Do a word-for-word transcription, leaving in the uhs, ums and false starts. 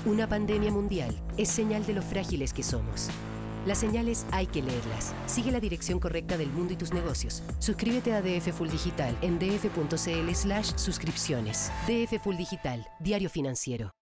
Una pandemia mundial es señal de lo frágiles que somos. Las señales hay que leerlas. Sigue la dirección correcta del mundo y tus negocios. Suscríbete a D F Full Digital en df punto cl slash suscripciones. D F Full Digital, diario financiero.